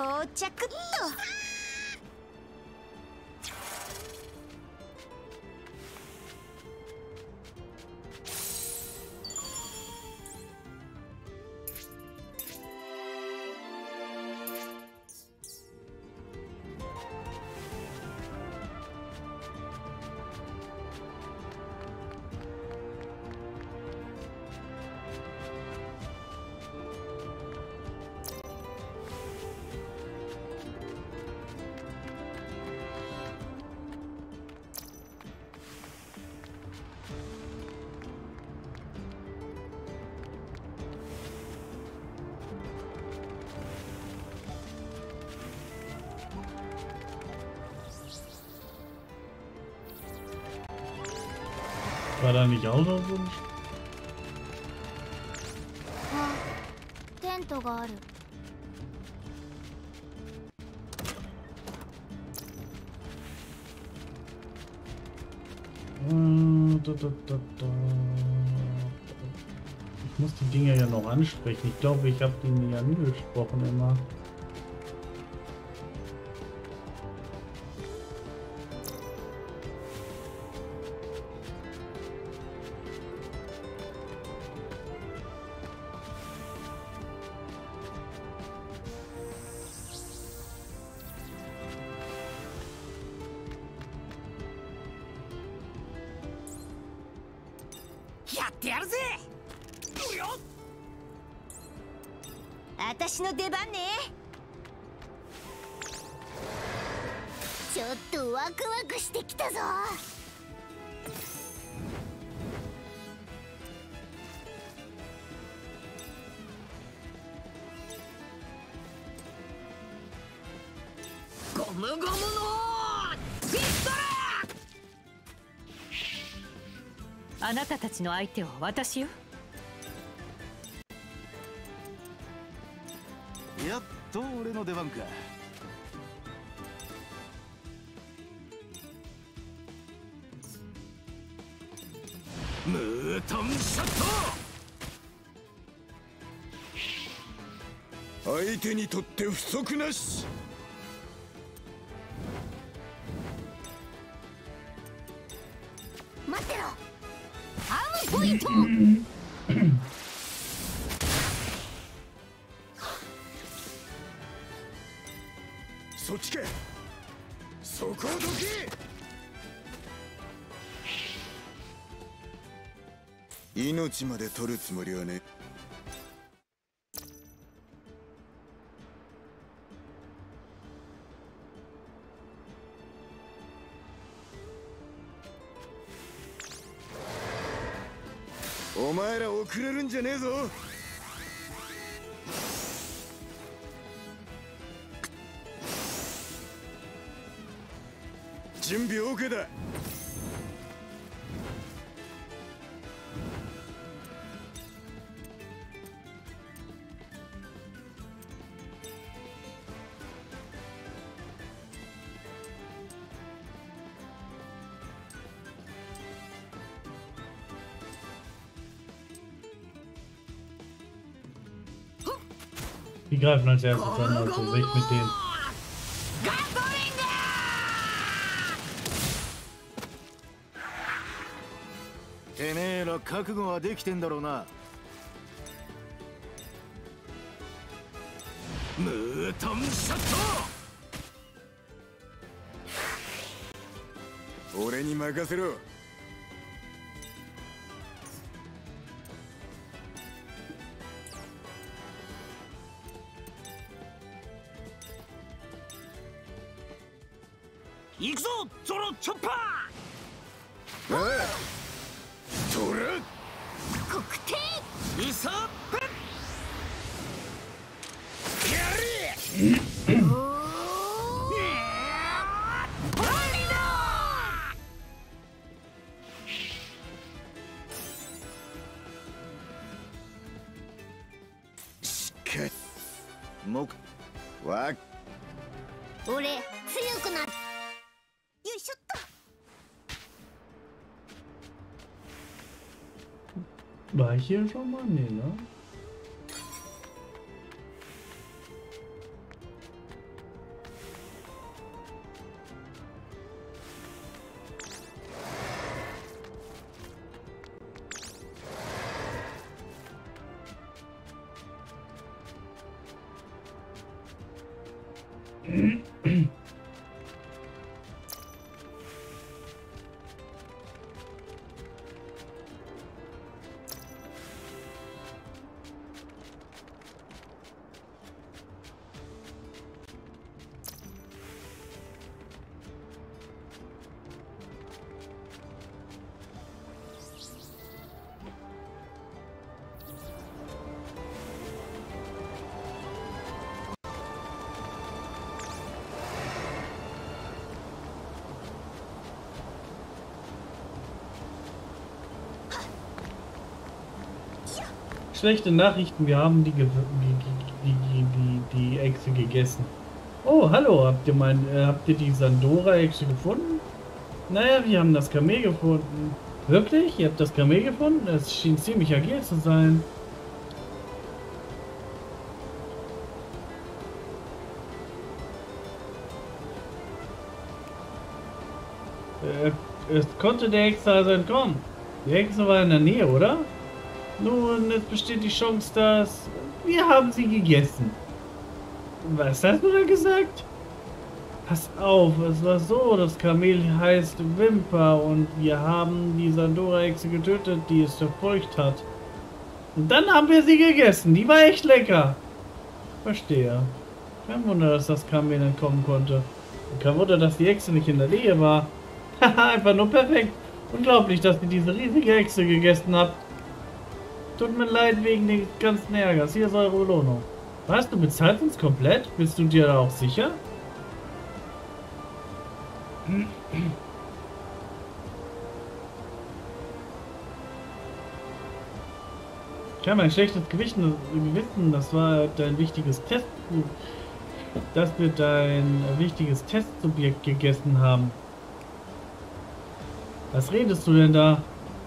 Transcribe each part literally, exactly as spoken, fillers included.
到着っと。 War da nicht auch noch so ein... あ、テントがある。 Äh, da, da, da, da. Ich muss die Dinge ja noch ansprechen. Ich glaube, ich habe die nie angesprochen immer. 私の出番ね。ちょっとワクワクしてきたぞ。ゴムゴムのピストル。あなたたちの相手は私よ。 やっと俺の出番か。ムートンショット。相手にとって不足なし。 待ってろ。アームポイント。 そっちか。そこをどけ。命まで取るつもりはね。お前ら遅れるんじゃねえぞ。準備 OK だ。 Die greifen als erstes an, also weg mit denen. てめえら覚悟はできてんだろうな。ムートンショット。俺に任せろ。行くぞゾロチョッパー。おいトラ国定ウソップやれ。 おーホリだ。 しっかりもくわ俺強くなる。よいしょっと。 War ich hier schon mal? Nee, ne? Schlechte Nachrichten, wir haben die, die, die, die, die, die Echse gegessen. Oh, hallo, habt ihr mein, äh, habt ihr die Sandora-Echse gefunden? Naja, wir haben das Kamel gefunden. Wirklich? Ihr habt das Kamel gefunden? Es schien ziemlich agil zu sein. Äh, es konnte der Hexe also entkommen. Die Hexe war in der Nähe, oder? Nun, es besteht die Chance, dass... Wir haben sie gegessen. Was hast du da gesagt? Pass auf, es war so, das Kamel heißt Wimper und wir haben die Sandora-Echse getötet, die es verfolgt hat. Und dann haben wir sie gegessen, die war echt lecker. Verstehe. Kein Wunder, dass das Kamel entkommen konnte. Und kein Wunder, dass die Echse nicht in der Nähe war. Haha, einfach nur perfekt. Unglaublich, dass ihr diese riesige Echse gegessen habt. Tut mir leid wegen des ganzen Ärgers. Hier ist eure Belohnung. Was? Du bezahlst uns komplett? Bist du dir da auch sicher? Ich habe ein schlechtes Gewissen, Gewissen. Das war dein wichtiges Test. Dass wir dein wichtiges Testsubjekt gegessen haben. Was redest du denn da?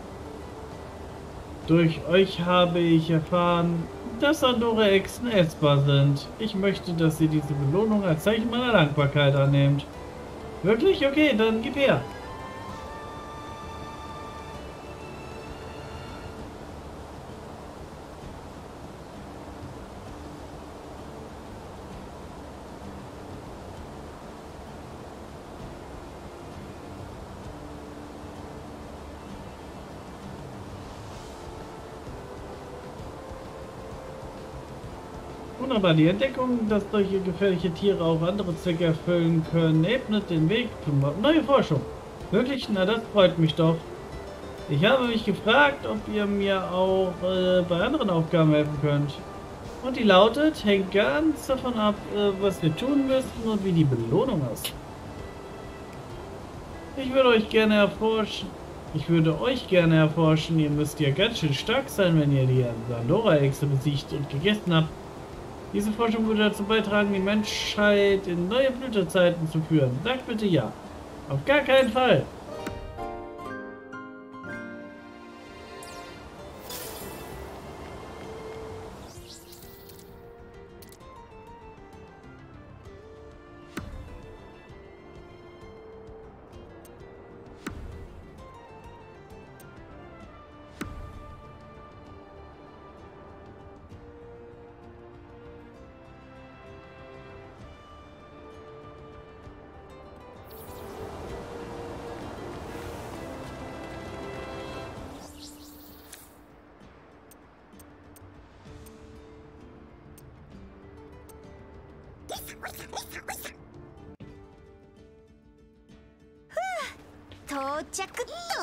Durch euch habe ich erfahren, dass Sandora-Echsen essbar sind. Ich möchte, dass ihr diese Belohnung als Zeichen meiner Dankbarkeit annehmt. Wirklich? Okay, dann gib her. Wunderbar, die Entdeckung, dass solche gefährliche Tiere auch andere Zwecke erfüllen können, ebnet den Weg für neue Forschung. Wirklich? Na, das freut mich doch. Ich habe mich gefragt, ob ihr mir auch äh, bei anderen Aufgaben helfen könnt. Und die lautet, hängt ganz davon ab, äh, was wir tun müssen und wie die Belohnung ist. Ich würde euch gerne erforschen. Ich würde euch gerne erforschen. Ihr müsst ja ganz schön stark sein, wenn ihr die Sandora-Echse besiegt und gegessen habt. Diese Forschung würde dazu beitragen, die Menschheit in neue Blütezeiten zu führen. Sagt bitte ja. Auf gar keinen Fall. 到着っと。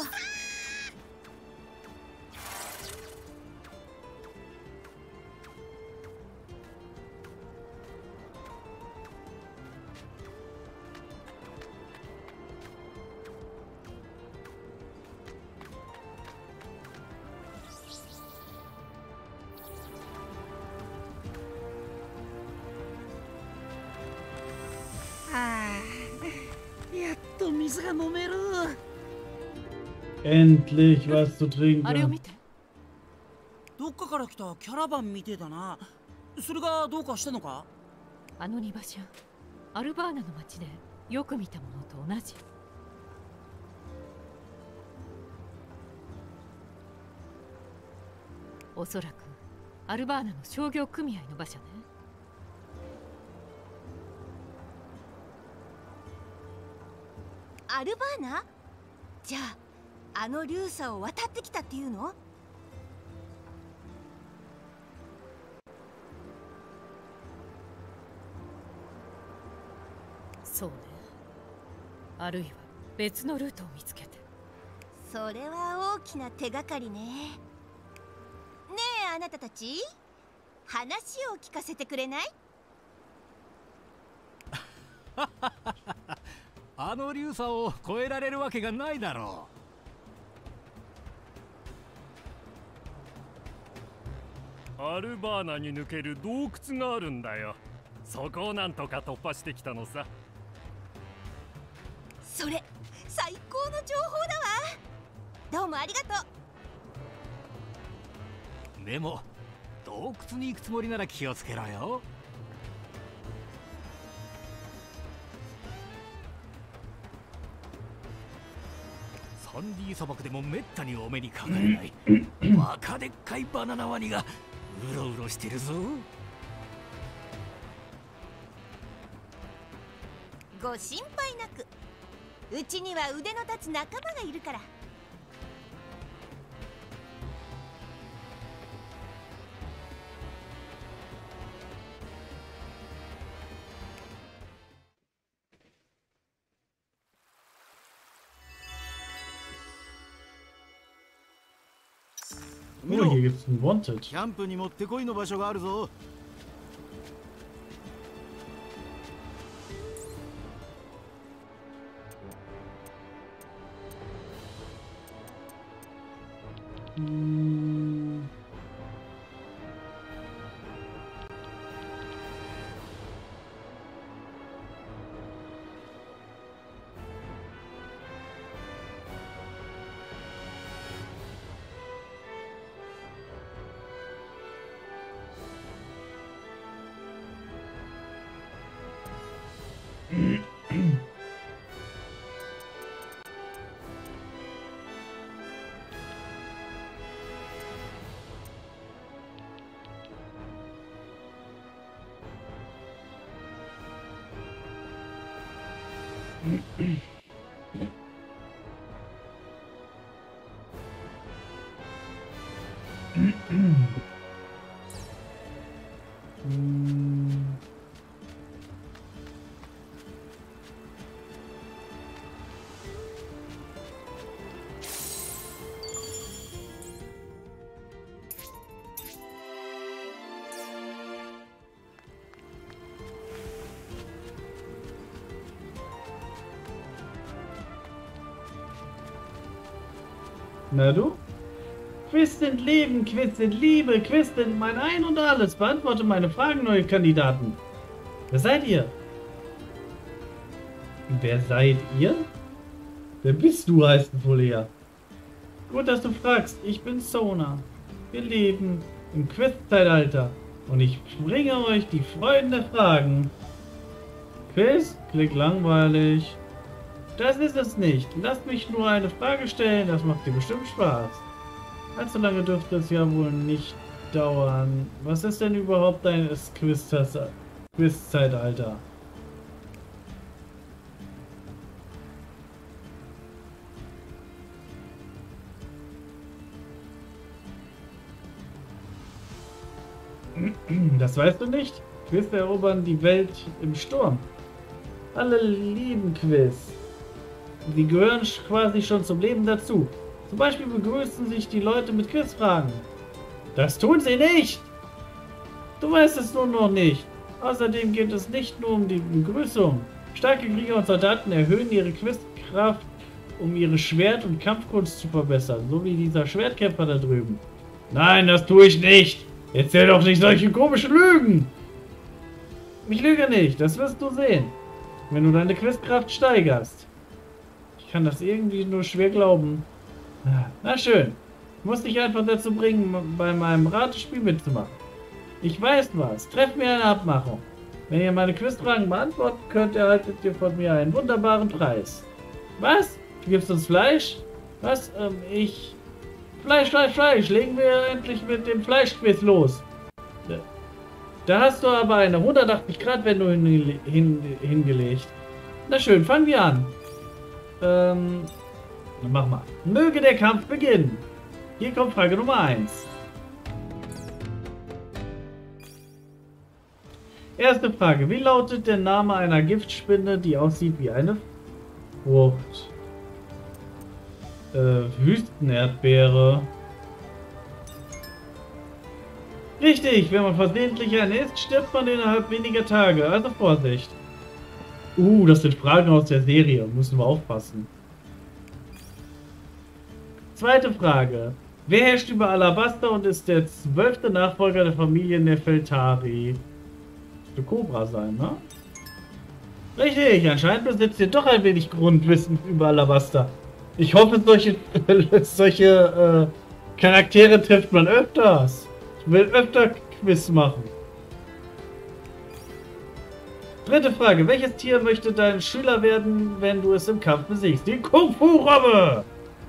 やっと水が飲める。 Endlich was zu あれを trinken. 見て。 どっかから来たキャラバンみてえだな。それがどうかしたのか？ あの荷馬車、アルバーナの町でよく見たものと同じ。おそらくアルバーナの商業組合の馬車ね。 アルバーナ？じゃああの流砂を渡ってきたっていうの？ そうね。あるいは別のルートを見つけて。 それは大きな手がかりね。ねえあなたたち、話を聞かせてくれない？ あの流砂を越えられるわけがないだろう。アルバーナに抜ける洞窟があるんだよ。そこをなんとか突破してきたのさ。 それ最高の情報だわ。どうもありがとう。でも洞窟に行くつもりなら気をつけろよ。サンディ砂漠でもめったにお目にかかれないバカでっかいバナナワニがうろうろしてるぞ。 ご心配なく。うちには腕の立つ仲間がいるから。 Oh, hier gibt's ein Wanted. キャンプにもってこいの場所があるぞ。 Hm. Na du? Quiz sind Leben, Quiz sind Liebe, Quiz sind mein Ein und Alles. Beantworte meine Fragen, neue Kandidaten. Wer seid ihr? Wer seid ihr? Wer bist du, heißt es wohl eher. Gut, dass du fragst. Ich bin Sona. Wir leben im Quiz-Zeitalter. Und ich bringe euch die Freuden der Fragen. Quiz? Klick langweilig. Das ist es nicht. Lasst mich nur eine Frage stellen. Das macht dir bestimmt Spaß. Allzu lange dürfte es ja wohl nicht dauern. Was ist denn überhaupt dein Quiz-Zeitalter? Das weißt du nicht? Quiz erobern die Welt im Sturm. Alle lieben Quiz. Sie gehören quasi schon zum Leben dazu. Zum Beispiel begrüßen sich die Leute mit Quizfragen. Das tun sie nicht! Du weißt es nur noch nicht. Außerdem geht es nicht nur um die Begrüßung. Starke Krieger und Soldaten erhöhen ihre Quizkraft, um ihre Schwert- und Kampfkunst zu verbessern. So wie dieser Schwertkämpfer da drüben. Nein, das tue ich nicht! Erzähl doch nicht solche komischen Lügen! Ich lüge nicht, das wirst du sehen, wenn du deine Quizkraft steigerst. Ich kann das irgendwie nur schwer glauben. Na schön, ich muss dich einfach dazu bringen, bei meinem Ratespiel mitzumachen. Ich weiß was, treff mir eine Abmachung. Wenn ihr meine Quizfragen beantworten könnt, erhaltet ihr von mir einen wunderbaren Preis. Was? Du gibst uns Fleisch? Was? Ähm, ich... Fleisch, Fleisch, Fleisch. Legen wir endlich mit dem Fleischquiz los. Da hast du aber eine hundertachtzig Grad Wendung hin, hin, hingelegt. Na schön, fangen wir an. Ähm, dann mach mal. Möge der Kampf beginnen. Hier kommt Frage Nummer eins. Erste Frage. Wie lautet der Name einer Giftspinne, die aussieht wie eine Frucht? Äh, Wüstenerdbeere. Richtig, wenn man versehentlich eine isst, stirbt man innerhalb weniger Tage. Also Vorsicht. Uh, das sind Fragen aus der Serie. Müssen wir aufpassen. Zweite Frage. Wer herrscht über Alabasta und ist der zwölfte Nachfolger der Familie Nefeltari? Eine Cobra sein, ne? Richtig, anscheinend besitzt ihr doch ein wenig Grundwissen über Alabasta. Ich hoffe, solche, solche äh, Charaktere trifft man öfters. Ich will öfter Quiz machen. Dritte Frage. Welches Tier möchte dein Schüler werden, wenn du es im Kampf besiegst? Die Kung-Fu-Robbe!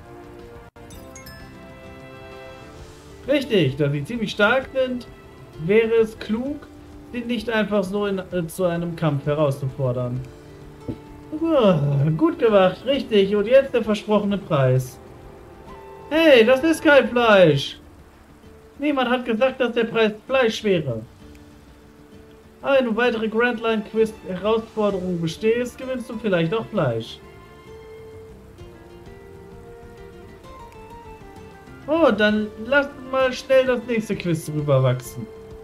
Richtig, da sie ziemlich stark sind, wäre es klug, sie nicht einfach so in, äh, zu einem Kampf herauszufordern. Uh, gut gemacht, richtig. Und jetzt der versprochene Preis. Hey, das ist kein Fleisch. Niemand hat gesagt, dass der Preis Fleisch wäre. Wenn du weitere Grand Line Quiz Herausforderungen bestehst, gewinnst du vielleicht auch Fleisch. Oh, dann lass mal schnell das nächste Quiz rüberwachsen.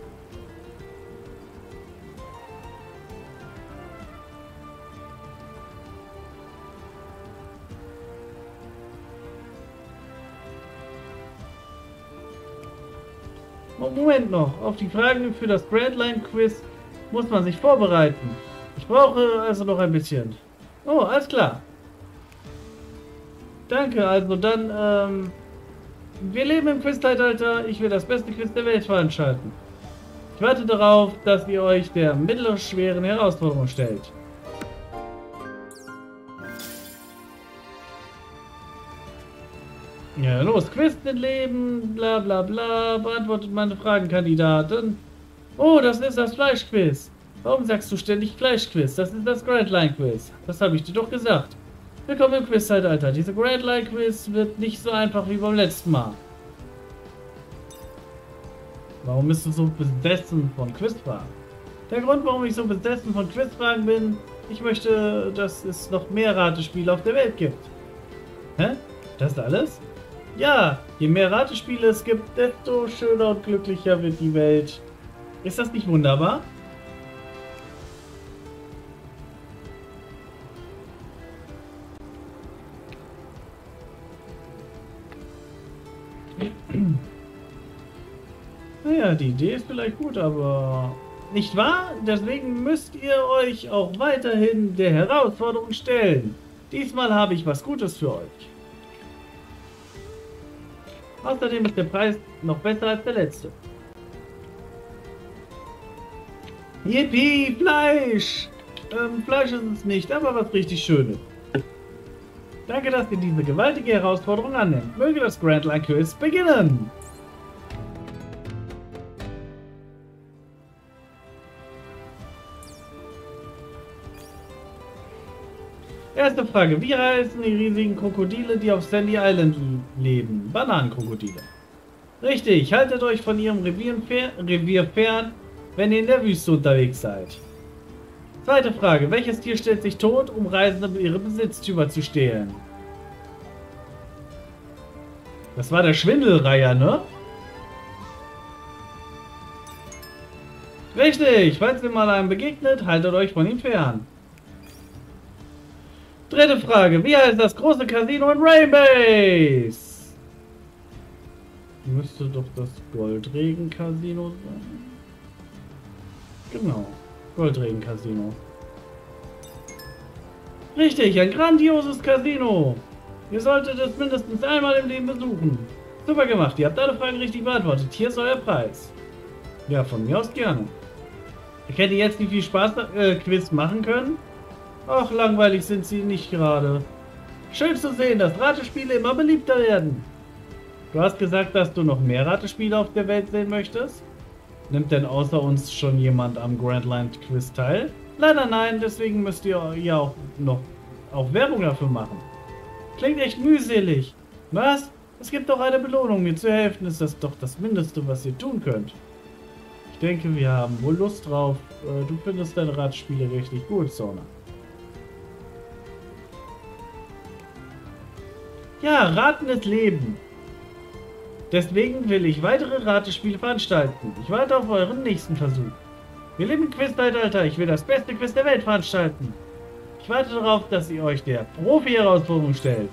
Moment noch, auf die Fragen für das Grand Line Quiz muss man sich vorbereiten. Ich brauche also noch ein bisschen. Oh, alles klar. Danke, also dann, ähm... wir leben im Quiz-Zeitalter. Ich will das beste Quiz der Welt veranstalten. Ich warte darauf, dass ihr euch der mittelschweren Herausforderung stellt. Ja, los, Quiz mit Leben, bla bla bla, beantwortet meine Fragenkandidaten. Oh, das ist das Fleischquiz. Warum sagst du ständig Fleischquiz? Das ist das Grand Line Quiz. Das habe ich dir doch gesagt. Willkommen im Quiz-Zeitalter. Diese Grand Line Quiz wird nicht so einfach wie beim letzten Mal. Warum bist du so besessen von Quizfragen? Der Grund, warum ich so besessen von Quizfragen bin, ich möchte, dass es noch mehr Ratespiele auf der Welt gibt. Hä? Das ist alles? Ja, je mehr Ratespiele es gibt, desto schöner und glücklicher wird die Welt. Ist das nicht wunderbar? Naja, die Idee ist vielleicht gut, aber... Nicht wahr? Deswegen müsst ihr euch auch weiterhin der Herausforderung stellen. Diesmal habe ich was Gutes für euch. Außerdem ist der Preis noch besser als der letzte. Yippie, Fleisch! Ähm, Fleisch ist es nicht, aber was richtig Schönes. Danke, dass ihr diese gewaltige Herausforderung annimmt. Möge das Grand Line Quiz beginnen! Erste Frage. Wie heißen die riesigen Krokodile, die auf Sandy Island leben? Bananenkrokodile. Richtig. Haltet euch von ihrem Revier, Revier fern, wenn ihr in der Wüste unterwegs seid. Zweite Frage. Welches Tier stellt sich tot, um Reisende ihre Besitztümer zu stehlen? Das war der Schwindelreiher, ne? Richtig. Falls ihr mal einem begegnet, haltet euch von ihm fern. Dritte Frage. Wie heißt das große Casino in Rainbase? Müsste doch das Goldregen-Casino sein. Genau. Goldregen-Casino. Richtig, ein grandioses Casino. Ihr solltet es mindestens einmal im Leben besuchen. Super gemacht, ihr habt alle Fragen richtig beantwortet. Hier ist euer Preis. Ja, von mir aus gerne. Erkennt ihr jetzt, wie viel Spaß äh, Quiz machen können? Ach, langweilig sind sie nicht gerade. Schön zu sehen, dass Ratespiele immer beliebter werden. Du hast gesagt, dass du noch mehr Ratespiele auf der Welt sehen möchtest? Nimmt denn außer uns schon jemand am Grand Line Quiz teil? Leider nein, deswegen müsst ihr ja auch noch auch Werbung dafür machen. Klingt echt mühselig. Was? Es gibt doch eine Belohnung. Mir zu helfen ist das doch das Mindeste, was ihr tun könnt. Ich denke, wir haben wohl Lust drauf. Du findest deine Ratspiele richtig gut, Sona. Ja, Raten ist Leben. Deswegen will ich weitere Ratespiele veranstalten. Ich warte auf euren nächsten Versuch. Wir leben im Quiz-Zeitalter. Ich will das beste Quiz der Welt veranstalten. Ich warte darauf, dass ihr euch der Profi-Herausforderung stellt.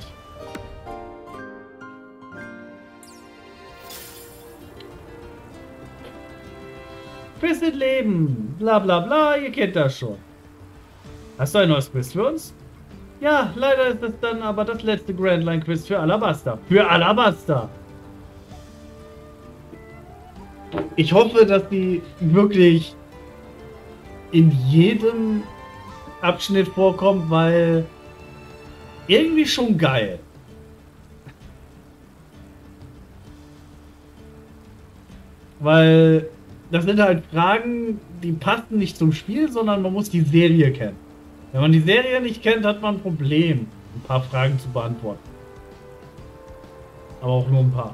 Quiz mit Leben. Bla bla bla, ihr kennt das schon. Hast du ein neues Quiz für uns? Ja, leider ist es dann aber das letzte Grand Line Quiz für Alabasta. Für Alabasta! Ich hoffe, dass die wirklich in jedem Abschnitt vorkommt, weil irgendwie schon geil. Weil das sind halt Fragen, die passen nicht zum Spiel, sondern man muss die Serie kennen. Wenn man die Serie nicht kennt, hat man ein Problem, ein paar Fragen zu beantworten. Aber auch nur ein paar.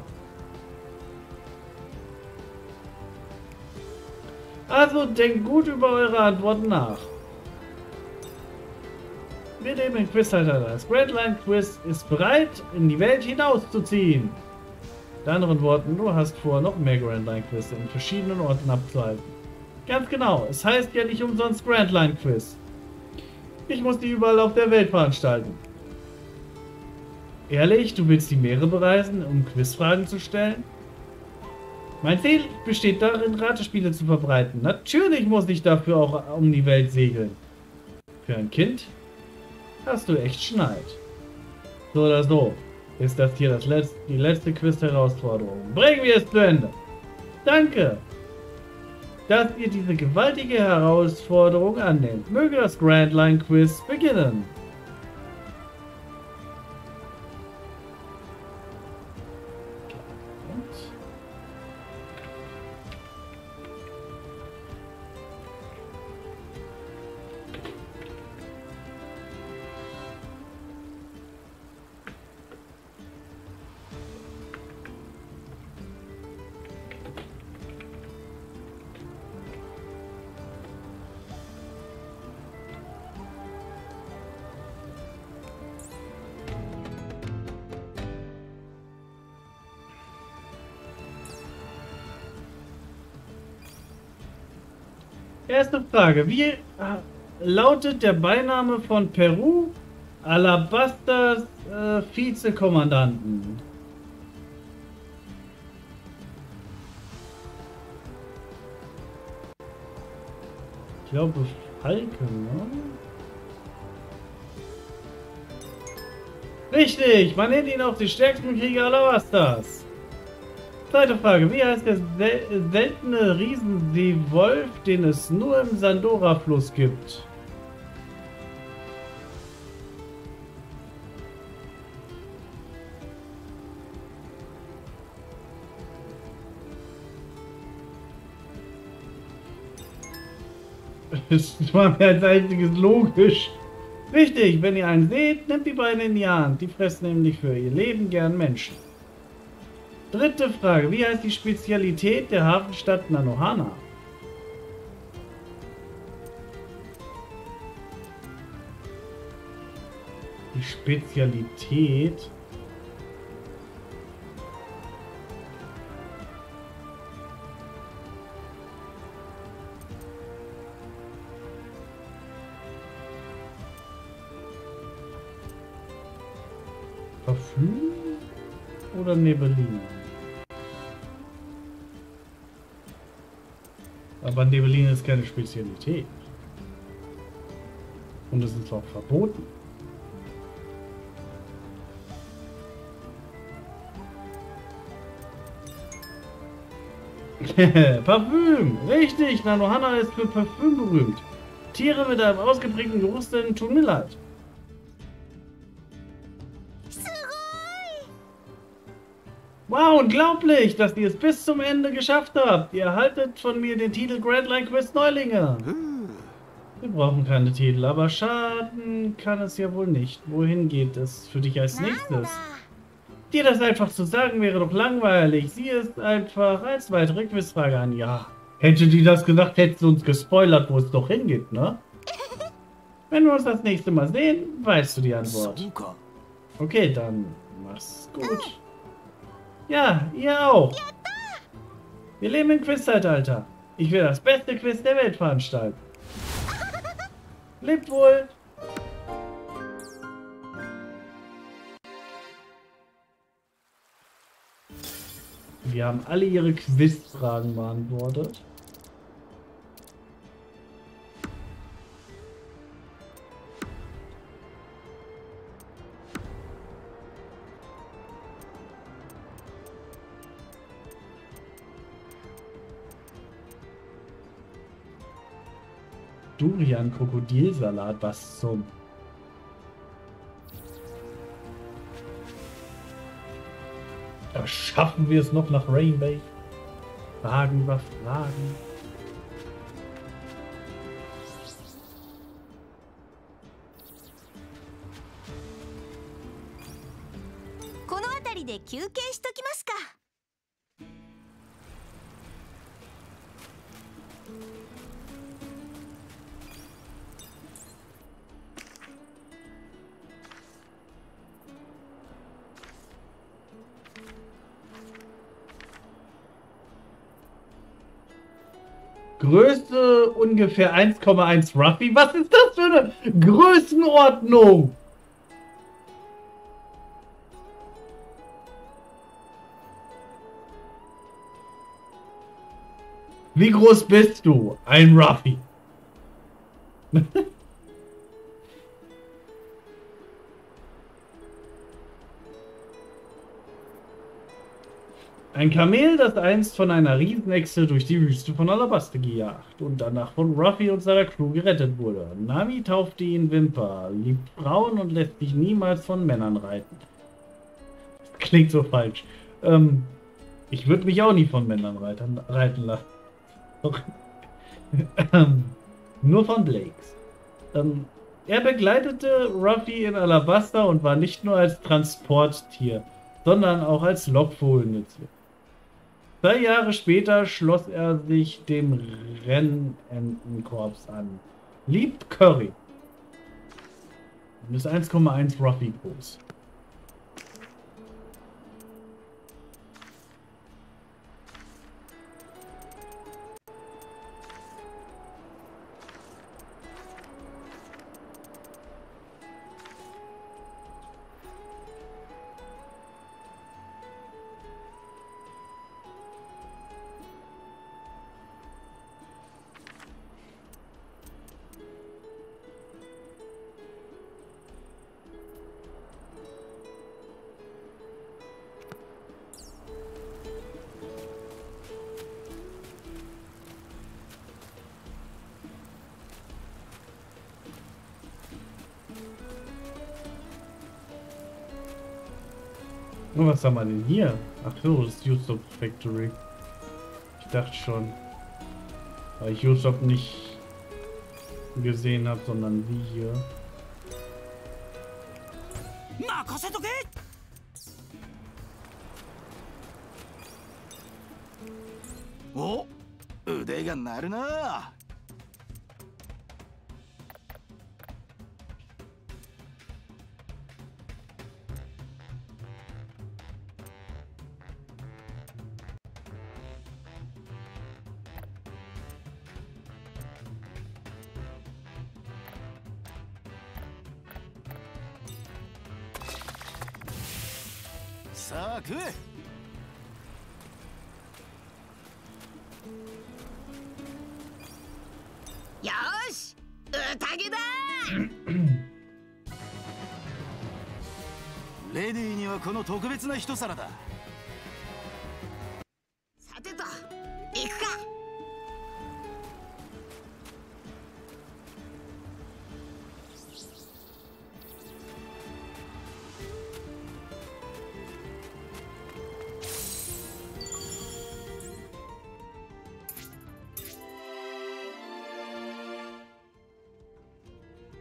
Also denkt gut über eure Antworten nach. Wir nehmen den Quiz-Halter. Das Grand Line Quiz ist bereit, in die Welt hinauszuziehen. Mit anderen Worten, du hast vor, noch mehr Grand Line Quiz in verschiedenen Orten abzuhalten. Ganz genau, es heißt ja nicht umsonst Grand Line Quiz. Ich muss die überall auf der Welt veranstalten. Ehrlich, du willst die Meere bereisen, um Quizfragen zu stellen? Mein Ziel besteht darin, Ratespiele zu verbreiten. Natürlich muss ich dafür auch um die Welt segeln. Für ein Kind hast du echt Schneid. So oder so ist das hier das letzte, die letzte Quiz-Herausforderung. Bringen wir es zu Ende. Danke, dass ihr diese gewaltige Herausforderung annehmt. Möge das Grand Line Quiz beginnen. Erste Frage. Wie äh, lautet der Beiname von Peru Alabastas äh, Vizekommandanten? Ich glaube Falken, ne? Richtig, man nennt ihn auch den stärksten Krieger Alabastas. Zweite Frage. Wie heißt der sel seltene Riesenseewolf, den es nur im Sandora-Fluss gibt? Das war mir als einziges logisch. Wichtig, wenn ihr einen seht, nehmt die Beine in die Hand. Die fressen nämlich für ihr Leben gern Menschen. Dritte Frage. Wie heißt die Spezialität der Hafenstadt Nanohana? Die Spezialität... Parfüm oder Nebelina? Aber Nebelina ist keine Spezialität. Und es ist auch verboten. Parfüm! Richtig! Nanohana ist für Parfüm berühmt. Tiere mit einem ausgeprägten Geruchssinn tun mir leid. Wow, unglaublich, dass ihr es bis zum Ende geschafft habt. Ihr erhaltet von mir den Titel Grand Line Quiz Neulinge. Wir brauchen keine Titel, aber schaden kann es ja wohl nicht. Wohin geht es für dich als なんだ nächstes? Dir das einfach zu sagen, wäre doch langweilig. Sieh es einfach als weitere Quizfrage an. Ja, hätte die das gesagt, hätte sie uns gespoilert, wo es doch hingeht, ne? Wenn wir uns das nächste Mal sehen, weißt du die そ Antwort. うか。 Okay, dann mach's gut. Ja, ihr auch. Wir leben im Quiz-Zeitalter. Ich will das beste Quiz der Welt veranstalten. Lebt wohl. Wir haben alle ihre Quizfragen beantwortet. Durian-Krokodilsalat, was zum... Aber schaffen wir es noch nach Rainbay? Fragen über Fragen. この辺りで休憩しときますか。 Größe ungefähr eins Komma eins Ruffy. Was ist das für eine Größenordnung? Wie groß bist du? Ein Ruffy. Ein Kamel, das einst von einer Riesenechse durch die Wüste von Alabasta gejagt und danach von Ruffy und seiner Crew gerettet wurde. Nami taufte ihn Wimper, liebt Frauen und lässt sich niemals von Männern reiten. Das klingt so falsch. Ähm, ich würde mich auch nie von Männern reiten, reiten lassen. ähm, nur von Blakes. Ähm, er begleitete Ruffy in Alabasta und war nicht nur als Transporttier, sondern auch als Lockvogel nützlich. Zwei Jahre später schloss er sich dem Rennentenkorps an. Liebt Curry. Und ist eins Komma eins Ruffy groß. Und was haben wir denn hier? Ach so, das ist Usopp Factory. Ich dachte schon. Weil ich Usopp nicht gesehen habe, sondern sie hier. 任せとけ。お、腕が鳴るな。さあ食え。 よーし、宴だ。 レディーにはこの特別な一皿だ。 さてと、行くか。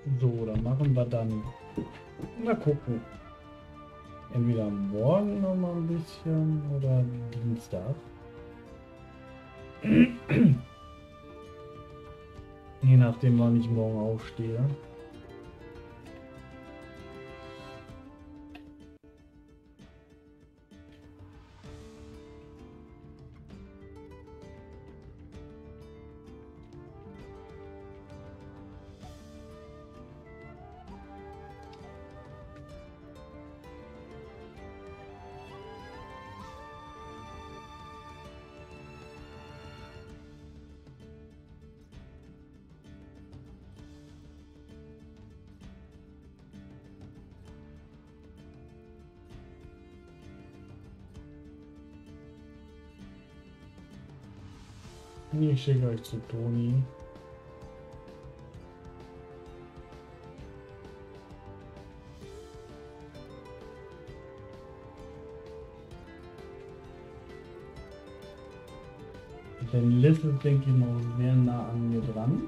So, dann machen wir dann. Mal gucken. Entweder morgen noch mal ein bisschen oder Dienstag. Je nachdem, wann ich morgen aufstehe. Ich schicke euch zu Toni. Denn Liz ist, denke ich mal, sehr nah an mir dran.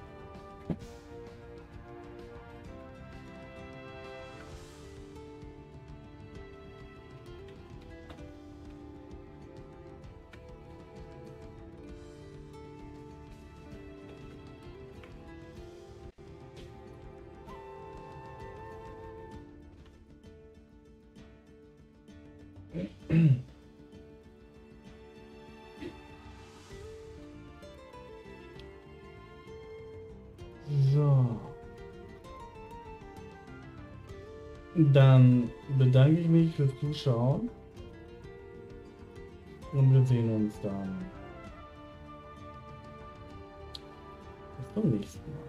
So. Dann bedanke ich mich fürs Zuschauen. Und wir sehen uns dann bis zum nächsten Mal.